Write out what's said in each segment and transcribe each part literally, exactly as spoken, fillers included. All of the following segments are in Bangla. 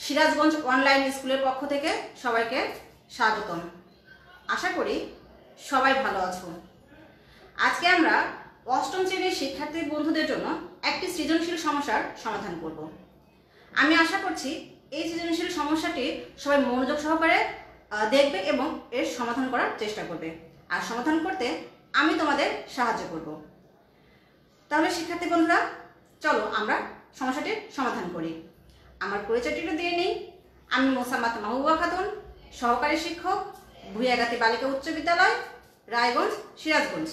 সিরাজগঞ্জ অনলাইন স্কুলের পক্ষ থেকে সবাইকে স্বাগতম। আশা করি সবাই ভালো আছো। আজকে আমরা অষ্টম শ্রেণীর শিক্ষার্থী বন্ধুদের জন্য একটি সৃজনশীল সমস্যার সমাধান করব। আমি আশা করছি এই সৃজনশীল সমস্যাটি সবাই মনোযোগ সহকারে দেখবে এবং এর সমাধান করার চেষ্টা করবে, আর সমাধান করতে আমি তোমাদের সাহায্য করব। তাহলে শিক্ষার্থী বন্ধুরা, চলো আমরা সমস্যাটির সমাধান করি। আমার পরিচয়টিও দিয়ে নিই। আমি মোসাম্মত মাহবুবা খাতুন, সহকারী শিক্ষক, ভুইয়াগাতি বালিকা উচ্চ বিদ্যালয়, রায়গঞ্জ, সিরাজগঞ্জ।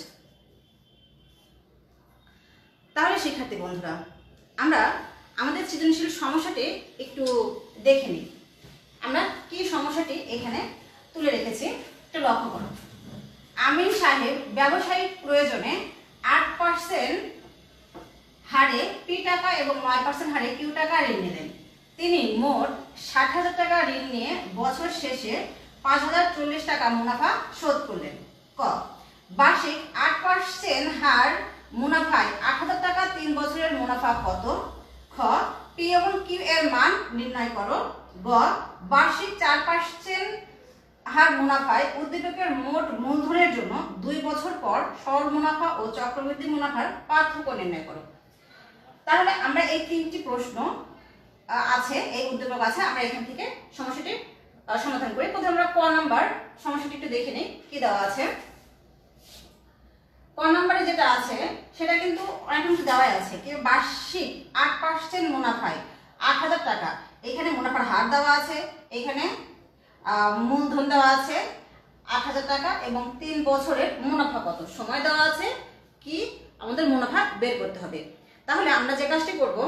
তাহলে শিক্ষার্থী বন্ধুরা, আমরা আমাদের সৃজনশীল সমস্যাটি একটু দেখে নিই। আমরা কি সমস্যাটি এখানে তুলে রেখেছি একটু লক্ষ্য করো। আমিন সাহেব ব্যবসায়িক প্রয়োজনে আট পার্সেন্ট হারে পি টাকা এবং নয় পার্সেন্ট হারে কিউ টাকা ঋণ নিলেন। তিনি মোট ষাট হাজার টাকা ঋণ নিয়ে বছর শেষে পাঁচ হাজার চল্লিশ টাকা মুনাফা শোধ করলেন। ক, বার্ষিক আট পার্সেন্ট হার মুনাফায় আট হাজার টাকা তিন বছরের মুনাফা কত? খ, পি এবং কিউ এর মান নির্ণয় করো। গ, বার্ষিক চার পার্সেন্ট হার মুনাফায় উদ্দীপকের মোট মূলধনের জন্য দুই বছর পর সরল মুনাফা ও চক্রবৃদ্ধি মুনাফার পার্থক্য নির্ণয় করো। তাহলে আমরা এই তিনটি প্রশ্ন আছে, এই উদ্দীপক আছে, আমরা এখান থেকে সমস্যাটি সমাধান করি। প্রথমে আমরা ক নাম্বার সমস্যাটি একটু দেখে নিই কি দেওয়া আছে। ক নাম্বারে যেটা আছে সেটা কিন্তু অনেক কিছু দেওয়াই আছে কি, বার্ষিক আট পার্সেন্ট মুনাফায় আট হাজার টাকা, এখানে মুনাফার হার দেওয়া আছে, এখানে মূলধন দেওয়া আছে আট হাজার টাকা এবং তিন বছরের মুনাফা কত সময় দেওয়া আছে, কি আমাদের মুনাফা বের করতে হবে। তাহলে আমরা যে কাজটি করব,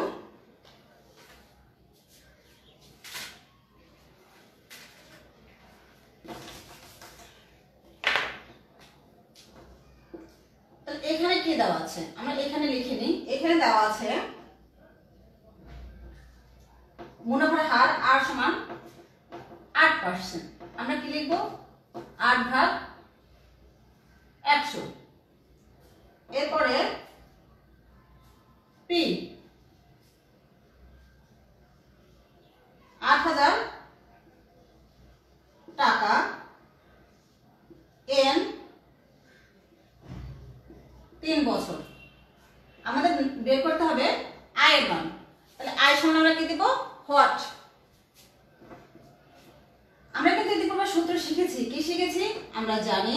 এখানে কি দেওয়া আছে আমরা এখানে লিখে নিই। এখানে দেওয়া আছে মুনাফার হার আর সমান আট পার্সেন্ট। আমরা কি লিখবো? আট ভাগ একশো। এরপরে পি আট হাজার টাকা, এন তিন বছর। আমাদের বের করতে হবে আয়ের মান। তাহলে আয় সমান আমরা কি দিব? হোয়াট। আমরা কিন্তু ইতিপূর্বে সূত্র শিখেছি। কি শিখেছি? আমরা জানি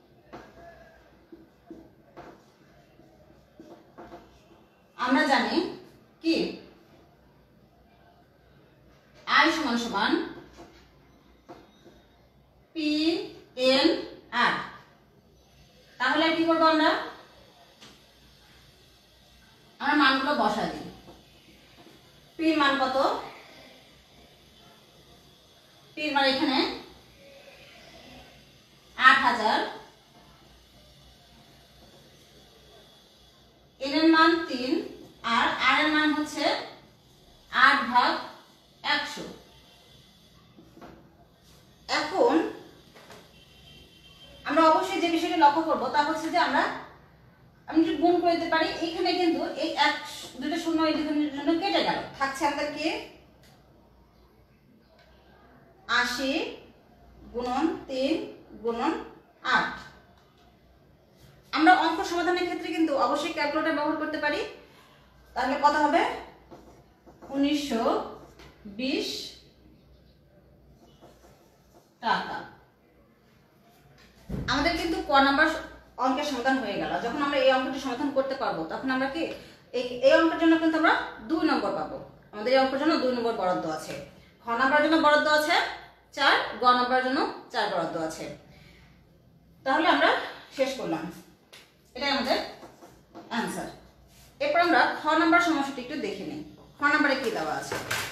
আমরা জানি কি আয় সমান সমান পি এন আর। তাহলে কি করবো আমরা? আমরা মানগুলো বসা দিই। পির মান কত? পির মান এখানে আট হাজার, এন এর মান তিন, আর আর এর মান হচ্ছে আট ভাগ একশো। এখন আমরা অবশ্যই যে বিষয়টি লক্ষ্য করবো তা হচ্ছে যে আমরা আমি একটু গুণ করে দিতে পারি। এখানে কিন্তু এই এক দুটো শূন্য এই দুটোর জন্য কেটে গেল, থাকছে আমাদের কি আশি গুণন তিন গুণন আট। আমরা অঙ্ক সমাধানের ক্ষেত্রে কিন্তু অবশ্যই ক্যালকুলেটর ব্যবহার করতে পারি। তাহলে কত হবে? উনিশশো বিশ টাকা। আমাদের কিন্তু ক নাম্বার অঙ্কের সমাধান হয়ে গেল। যখন আমরা এই অঙ্কটি সমাধান করতে পারবো তখন আমরা কি এই অঙ্কের জন্য কিন্তু আমরা দুই নম্বর পাবো। আমাদের এই অঙ্কের জন্য দুই নম্বর বরাদ্দ আছে। খ নাম্বারের জন্য বরাদ্দ আছে চার, গ নাম্বারের জন্য চার বরাদ্দ আছে। তাহলে আমরা শেষ করলাম, এটাই আমাদের অ্যান্সার। এরপর আমরা খ নাম্বার সমস্যাটি একটু দেখে নিই। খ নাম্বারে কি দেওয়া আছে?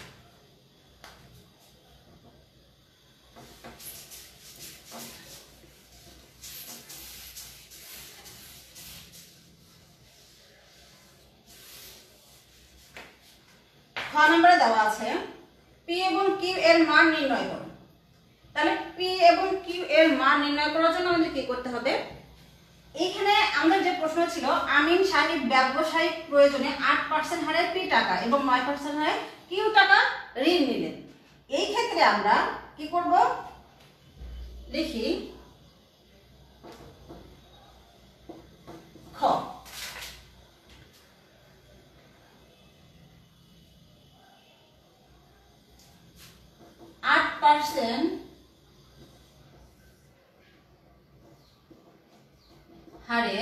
খ নম্বরে দেওয়া আছে পি এবং কিউ এর মান নির্ণয় করো। তাহলে পি এবং কিউ এর মান নির্ণয় করার জন্য আমাদের কি করতে হবে? এখানে আমাদের যে প্রশ্ন ছিল, আমিন সাহেব ব্যবসায়িক প্রয়োজনে আট পার্সেন্ট হারে পি টাকা এবং নয় পার্সেন্ট হারে কিউ টাকা ঋণ নিলেন। এই ক্ষেত্রে আমরা কি করব, লিখি খ। আট পার্সেন্ট হারে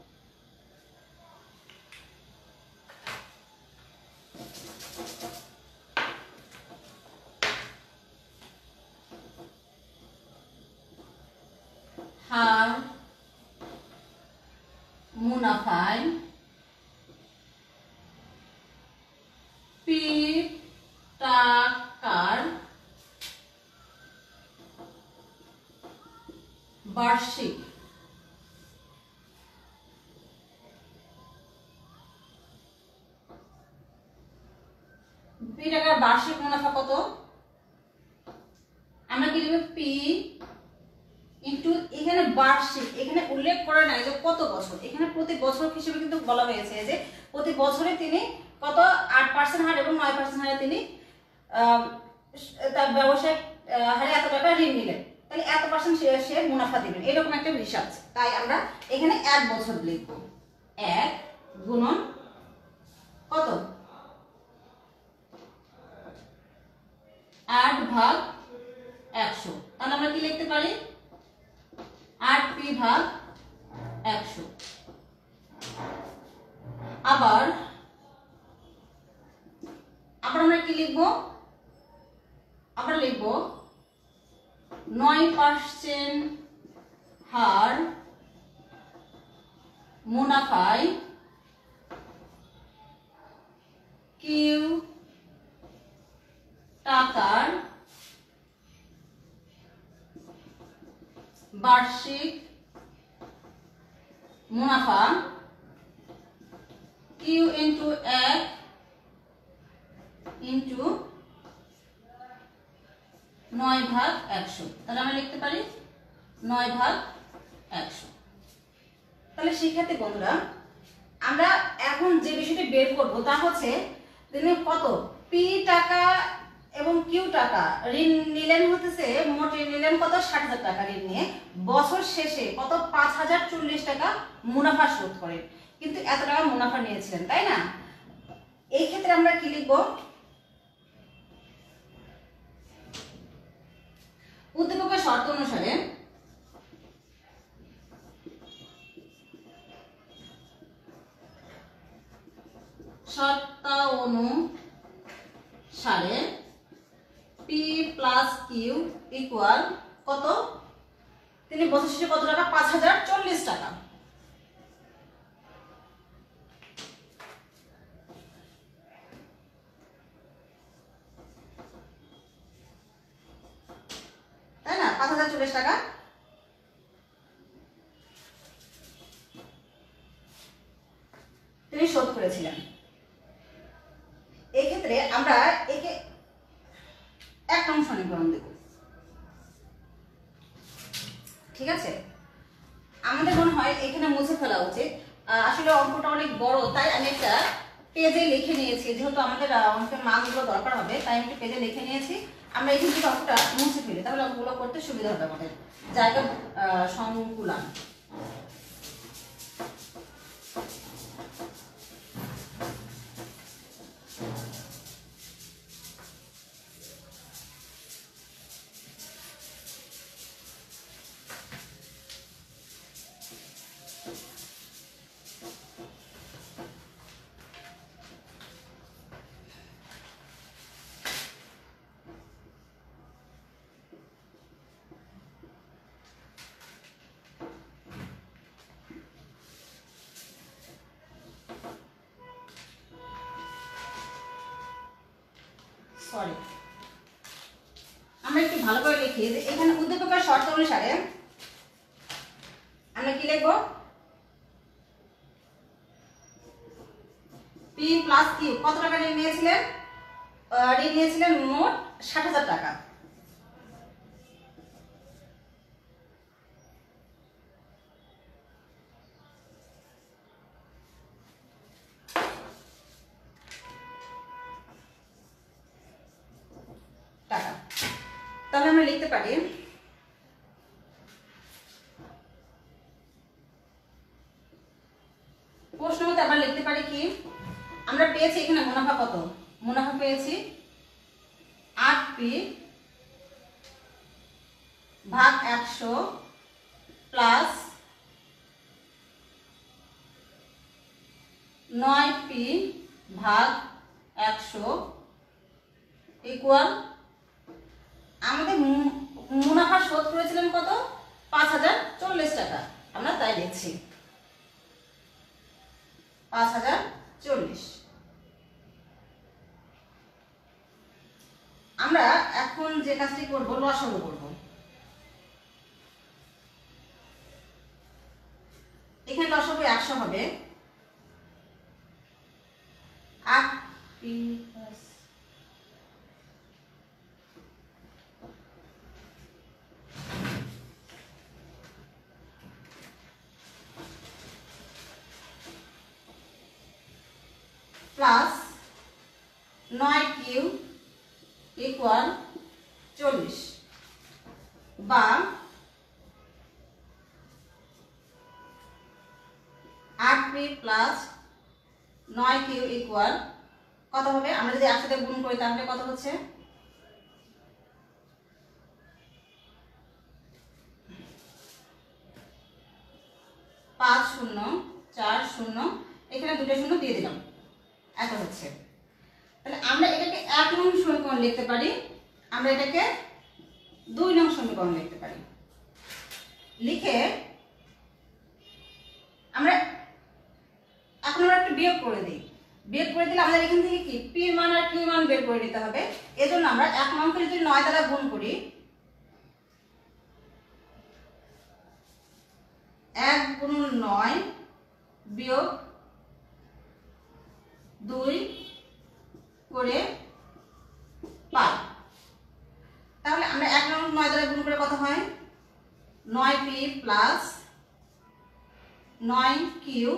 হার মুনাফায় পি টাকার বার্ষিক পি টাকার বার্ষিক মুনাফা কত, আমরা কি লিখব পি ইনটু, এখানে বার্ষিক, এখানে উল্লেখ করা নাই যে কত বছর, এখানে প্রতি বছর হিসেবে কিন্তু বলা হয়েছে যে প্রতি বছরে তিনি কত আট পার্সেন্ট হার এবং নয় পার্সেন্ট হারে তিনি তার ব্যবসায়িক হারে এত টাকা ঋণ নিলেন, তাহলে এত পার্সেন্ট সে মুনাফা দিবেন, এরকম একটা হিসাব। তাই আমরা এখানে এক বছর লিখব, এক গুণন কত, আট ভাগ একশো, তাহলে আমরা কি লিখতে পারি, আট পি ভাগ একশো। আবার আবার আমরা কি লিখব, আমরা লিখব নয় পার্সেন্ট হার মুনাফায় কিউ টাকার বার্ষিক মুনাফা, কিউ ইন্টু এক ইন্টু নয় ভাগ একশো, তাহলে আমরা লিখতে পারি নয় ভাগ একশো। তাহলে শিক্ষার্থী বন্ধুরা, আমরা এখন যে বিষয়টি বের করব তা হচ্ছে তিনি কত পি টাকা এবং কিউ টাকা ঋণ নিলেন, হতেছে মোট ঋণ নিলেন কত ষাট হাজার টাকা ঋণ নিয়ে, বছর শেষে কত পাঁচ হাজার চল্লিশ টাকা মুনাফা শোধ করেন, কিন্তু এত টাকা মুনাফা নিয়েছিলেন, তাই না? এই ক্ষেত্রে আমরা কি লিখব, উদ্দীপকের শর্ত অনুসারে শর্তানুসারে পি প্লাস কিউ ইকুয়াল কত, তিনি বছর শেষে কত টাকা, পাঁচ হাজার চল্লিশ টাকা। তাই না, পাঁচ হাজার চল্লিশ টাকা তিনি শোধ করেছিলেন। এই ক্ষেত্রে আমরা একে এক নং সমীকরণ দেব, ঠিক আছে? আমাদের মনে হয় এখানে মুছে ফেলা উচিত, আসলে অঙ্কটা অনেক বড়, তাই আমি একটা পেজে লিখে নিয়েছি, যেহেতু আমাদের অঙ্কের মানগুলো দরকার হবে, তাই আমি একটা পেজে লিখে নিয়েছি। আমরা এখান থেকে অঙ্কটা মুছে ফেলি, তাহলে অঙ্কগুলো করতে সুবিধা হবে আমাদের, জায়গা সংকুলান। সরি, আমরা একটু ভালো করে লিখি যে এখানে উদ্দীপকের শর্ত অনুসারে আমরা কি লিখব, পি প্লাস কিউ কত টাকা ঋণ নিয়েছিলেন, ঋণ নিয়েছিলেন মোট ষাট হাজার টাকা। টাকা লিখতে পারি প্রশ্ন মতে আমরা লিখতে পারি কি, আমরা পেয়েছি এখানে মুনাফা কত, মুনাফা পেয়েছি আট পি ভাগ একশো প্লাস নয় পি ভাগ একশো ইকুয়াল, আমাদের মুনাফা শোধ করেছিলেন কত, পাঁচ হাজার চল্লিশ টাকা, আমরা তাই লিখছি পাঁচ হাজার চল্লিশ। আমরা এখন যে কাজটি করবো লসাগু করব। এখানে লসাগু একশো হবে, আট পি প্লাস নয় কিউ ইকুয়াল চল্লিশ, বা আট পি প্লাস নয় কিউ ইকুয়াল কত হবে, আমরা যদি একসাথে গুণ করি তাহলে কত হচ্ছে, পাঁচ শূন্য চার শূন্য, এখানে দুটো শূন্য দিয়ে দিলাম, এত হচ্ছে। তাহলে আমরা এটাকে এক নং সমীকরণ লিখতে পারি, আমরা এটাকে দুই নং সমীকরণ লিখতে পারি। লিখে আমরা এখন আমরা একটা বিয়োগ করে দিই, বিয়োগ করে দিলে আমাদের এখান থেকে কি পি মান আর কিউ মান বের করে নিতে হবে। এজন্য আমরা এক নংকে যদি নয় দ্বারা গুণ করি, এক গুণ নয় বিয়োগ দুই করে পাই, তাহলে আমরা এক নং নয় দ্বারা গুণ করে কত হয়, নয় পি প্লাস নয় কিউ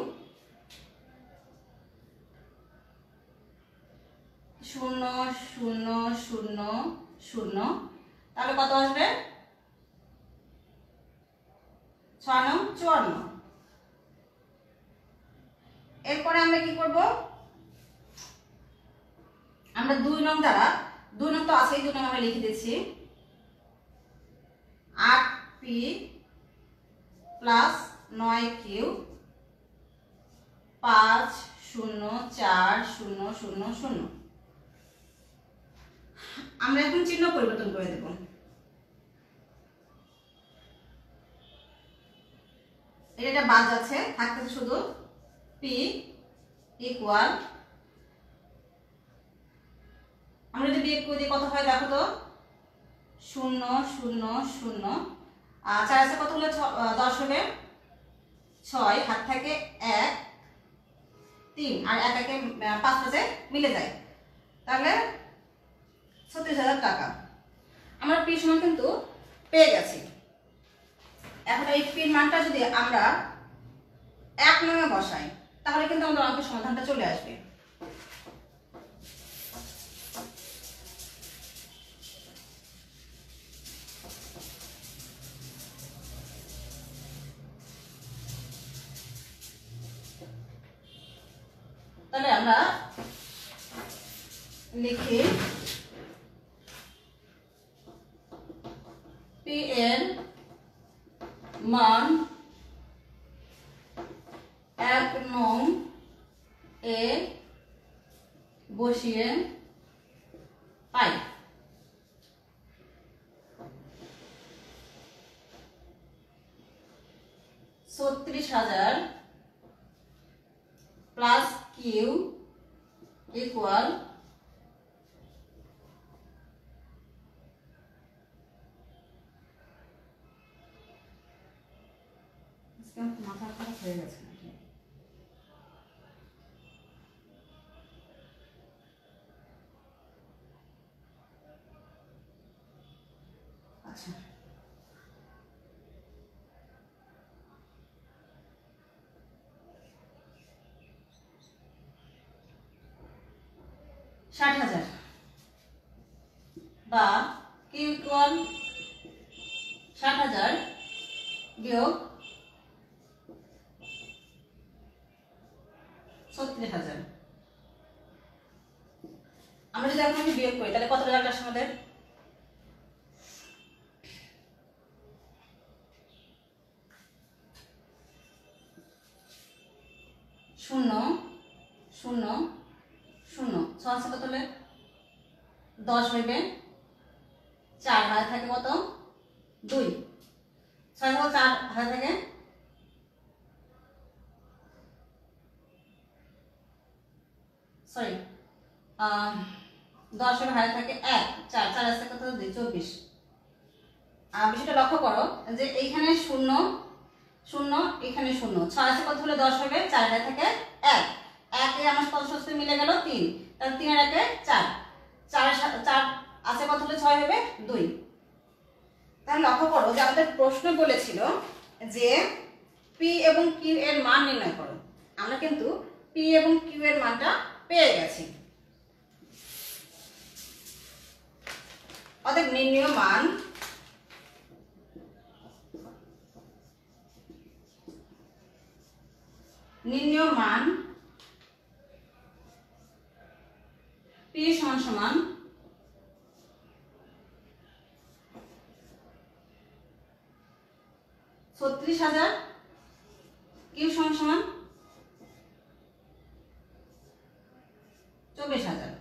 শূন্য শূন্য শূন্য শূন্য, তাহলে কত আসবে, ছয় নং চুয়ান্ন। এরপরে আমরা কি করব, আমরা দুই নং দ্বারা, দুই নং তো আছেই, দুই নং আমরা লিখে দিচ্ছি আট পি প্লাস নয় কিউ পাঁচ শূন্য চার শূন্য শূন্য শূন্য। আমরা এখন চিহ্ন পরিবর্তন করে দেব, এটা বাদ যাচ্ছে, থাকতেছে শুধু পি ইকুয়াল, আমরা যদি বিয়োগ করে দিই কত হয় দেখো তো, শূন্য শূন্য শূন্য, আর চার আছে কত হলে দশ হবে, ছয় হাত থেকে এক তিন, আর এক একে পাঁচ পাঁচে মিলে যায়, তাহলে ছত্রিশ হাজার টাকা আমরা পি সমান কিন্তু পেয়ে গেছি। এখন এই পির মানটা যদি আমরা এক নঙে বসাই তাহলে কিন্তু আমাদের অঙ্কের সমাধানটা চলে আসবে। তাহলে আমরা লিখি পি এর মান এক নং এ বসিয়ে পাই, ছত্রিশ হাজার প্লাস কিউ ইকুয়াল মাথা খারাপ হয়ে গেছে নাকি, আচ্ছা ষাট হাজার বা কিউ ইকুয়াল ষাট হাজার বিয়োগ ছত্রিশ হাজার। আমরা যদি এখন বিয়োগ করি তাহলে কত রেজাল্ট আসে আমাদের? শূন্য শূন্য শূন্য। ছ আছে কত হলে দশ হইবে, চার হাতে থাকে কত দুই, ছয় থেকে চার হাতে থাকে সরি দশ এর হাতে থাকে এক, চার, চার আছে কত দুই, চব্বিশ। আর বিষয়টা লক্ষ্য করো যে এইখানে শূন্য শূন্য, এখানে শূন্য, ছয় আছে কত হলে দশ হবে, চার হাতে থাকে এক, একে আমার কত সূত্রে মিলে গেল তিন, তাহলে তিন আর একে চার, চার চার আছে কত হলে ছয় হবে দুই। তাহলে লক্ষ্য করো যে আমাদের প্রশ্ন বলেছিল যে পি এবং কিউ এর মান নির্ণয় করো। আমরা কিন্তু পি এবং কিউ এর মানটা পেয়ে গেছি। অতএব নির্ণয় মান নির্ণয় মান পি সমান সমান ছত্রিশ হাজার, কিউ সমান সমান চব্বিশ হাজার।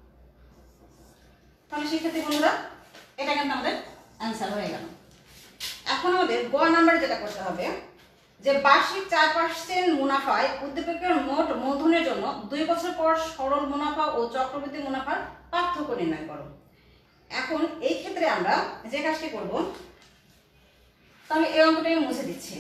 তাহলে সেক্ষেত্রে বন্ধুরা এটা কিন্তু আমাদের অ্যান্সার হয়ে গেল। এখন আমাদের গ নাম্বারে যেটা করতে হবে যে বার্ষিক চার পার্সেন্ট মুনাফায় উদ্দীপকের মোট মূলধনের জন্য দুই বছর পর সরল মুনাফা ও চক্রবৃদ্ধি মুনাফার পার্থক্য নির্ণয় করো। এখন এই ক্ষেত্রে আমরা যে কাজটি করব, তাহলে এই অঙ্কটা আমি মুছে দিচ্ছি।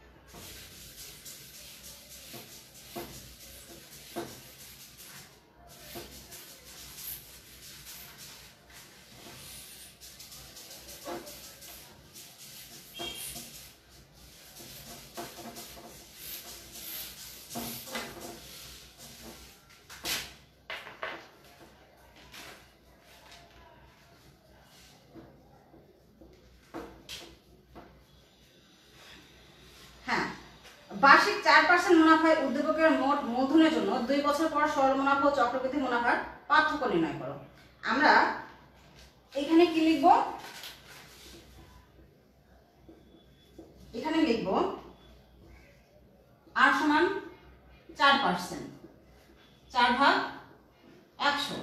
বার্ষিক চার পার্সেন্ট মুনাফায় উদ্দীপকের মোট মূলধনের জন্য দুই বছর পর সরল মুনাফা ও চক্রবৃদ্ধি মুনাফার পার্থক্য নির্ণয় করো। আমরা এখানে কি লিখব? এখানে লিখব আর সমান চার পার্সেন্ট, চার ভাগ একশো।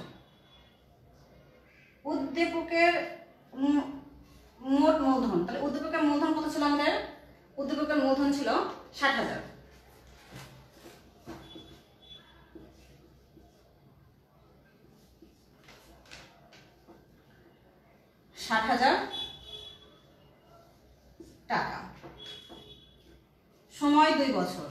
উদ্দীপকের মোট মূলধন, তাহলে উদ্দীপকের মূলধন কত ছিল আমাদের? উদ্দীপকের মূলধন ছিল ষাট হাজার। ষাট হাজার টাকা, সময় দুই বছর।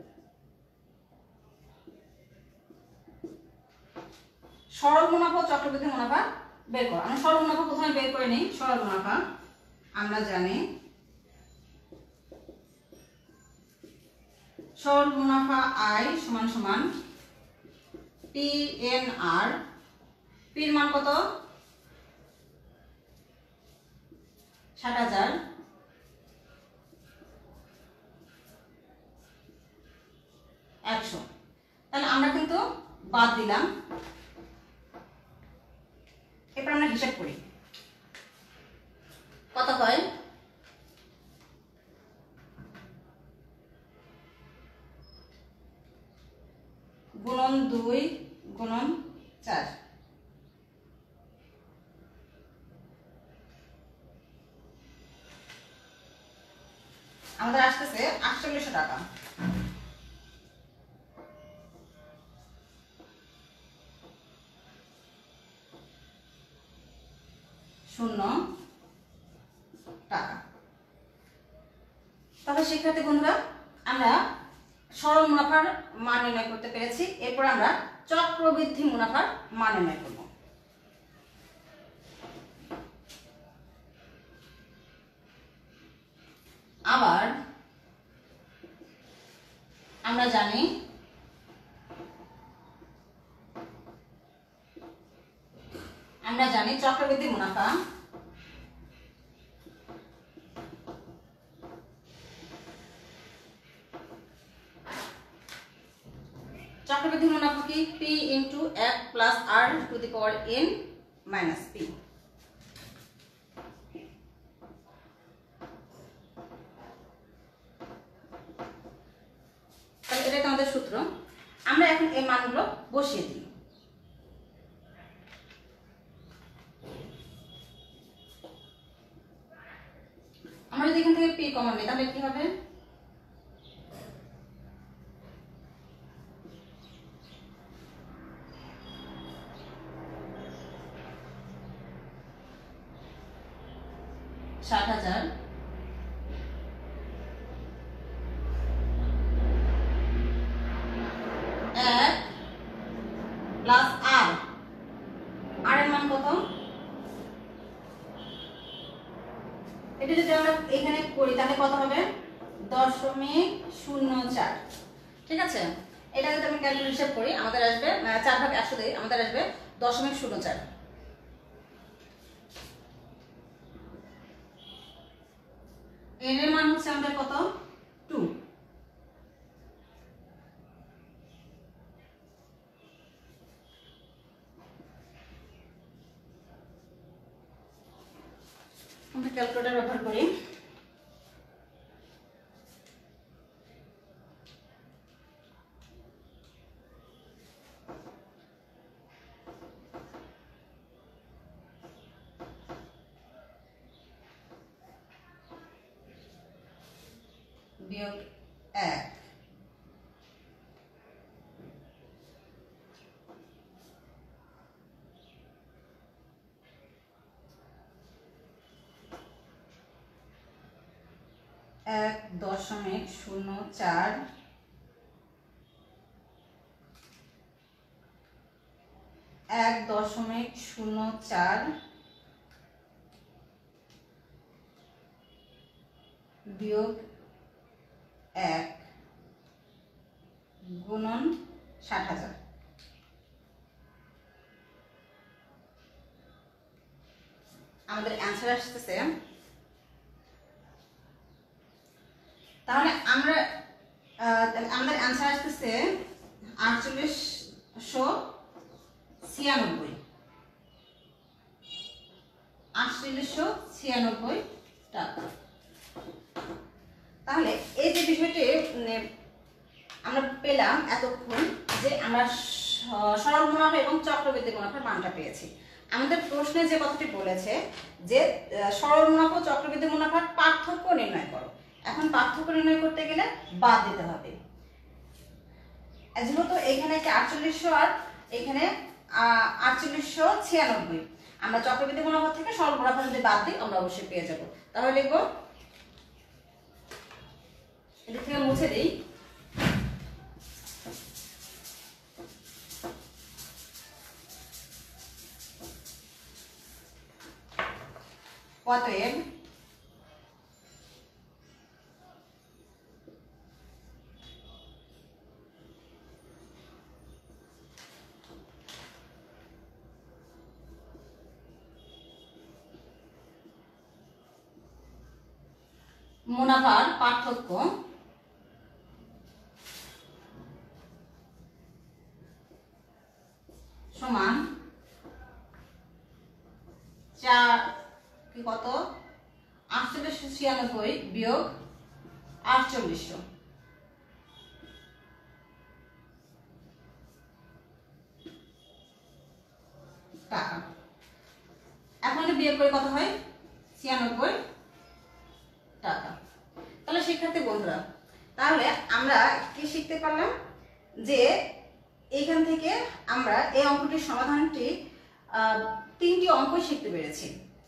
সরল মুনাফা ও চক্রবৃদ্ধি মুনাফা বের করো। আমরা সরল মুনাফা প্রথমে বের করে নিই। সরল মুনাফা আমরা জানি সরল মুনাফা আই সমান সমান পি এন আর। পির মান কত? ষাট হাজার, একশো। তাহলে আমরা কিন্তু বাদ দিলাম। এরপর আমরা হিসাব করি কত হয়। গুণন দুই গুণন চার, আমাদের আসতেছে আটচল্লিশশো টাকা। শূন্য টাকা। তাহলে শিক্ষার্থী বন্ধুরা আমরা সরল মুনাফার মান নির্ণয় করতে পেরেছি। এরপর আমরা চক্রবৃদ্ধি মুনাফার মান নির্ণয় করব। আবার আমরা জানি আমরা জানি চক্রবৃদ্ধি মুনাফা চক্রবৃদ্ধি মুনাফা কি P into F plus R to the power N minus P. তাহলে এটা আমাদের সূত্র। আমরা এখন এই মানগুলো বসিয়ে দিই। আমরা যদি এখান থেকে পি কমন নিই তাহলে কি হবে, ষাট হাজার এক প্লাস আর, আর এর মান কত, এটা যদি আমরা এখানে করি তাহলে কত হবে দশমিক শূন্য চার। ঠিক আছে, এটা যদি আমি ক্যালকুলেট হিসাব করি আমাদের আসবে চার ভাগ একশো দিয়ে আমাদের আসবে দশমিক শূন্য চার। এর মান হচ্ছে আমাদের কত টু। আমরা ক্যালকুলেটর ব্যবহার করি। বিয়োগ এক এক দশমিক শূন্য চার এক দশমিক শূন্য চার বিয়োগ এক গুণন ষাট হাজার। আমাদের অ্যান্সার আসতেছে, তাহলে আমরা আমাদের অ্যান্সার আসতেছে আটচল্লিশশো ছিয়ানব্বই আটচল্লিশশো ছিয়ানব্বই টাকা। তাহলে এই যে বিষয়টি আমরা পেলাম এতক্ষণ যে আমরা সরল মুনাফা এবং চক্রবৃদ্ধি মুনাফার মানটা পেয়েছি। আমাদের প্রশ্নে যে কথাটি বলেছে যে সরল মুনাফা ও চক্রবৃদ্ধি মুনাফার পার্থক্য নির্ণয় করো। এখন পার্থক্য নির্ণয় করতে গেলে বাদ দিতে হবে, যেহেতু এখানে একটা আটচল্লিশশো আর এখানে আটচল্লিশশো ছিয়ানব্বই, আমরা চক্রবৃদ্ধি মুনাফা থেকে সরল মুনাফা যদি বাদ দিই আমরা অবশ্যই পেয়ে যাব। তাহলে লিখবো, এদিক থেকে মুছে দিই, অতএব মুনাফার পার্থক্য সমান চার কি কত আটচল্লিশশো ছিয়ানব্বই বিয়োগ আটচল্লিশশো। টাকা। এখন বিয়োগ করে কত হয় ছিয়ানব্বই টাকা। তাহলে শিক্ষার্থী বন্ধুরা, তাহলে আমরা কি শিখতে পারলাম যে এইখান থেকে আমরা এই অঙ্কটির সমাধানটি তিনটি অঙ্ক শিখতে পেরেছি।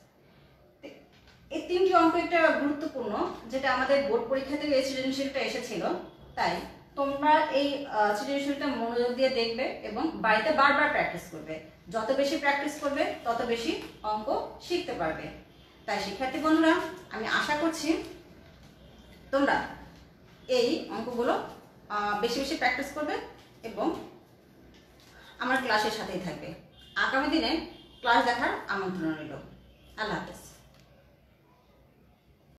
এই তিনটি অঙ্ক একটা গুরুত্বপূর্ণ, যেটা আমাদের বোর্ড পরীক্ষাতে এই সৃজনশীলটা এসেছিল। তাই তোমরা এই সৃজনশীলটা মনোযোগ দিয়ে দেখবে এবং বাড়িতে বারবার প্র্যাকটিস করবে। যত বেশি প্র্যাকটিস করবে তত বেশি অঙ্ক শিখতে পারবে। তাই শিক্ষার্থী বন্ধুরা, আমি আশা করছি তোমরা এই অঙ্কগুলো বেশি বেশি প্র্যাকটিস করবে এবং আমার ক্লাসের সাথেই থাকবে। আগামী দিনে ক্লাস দেখার আমন্ত্রণ রইল। আল্লাহ হাফেজ।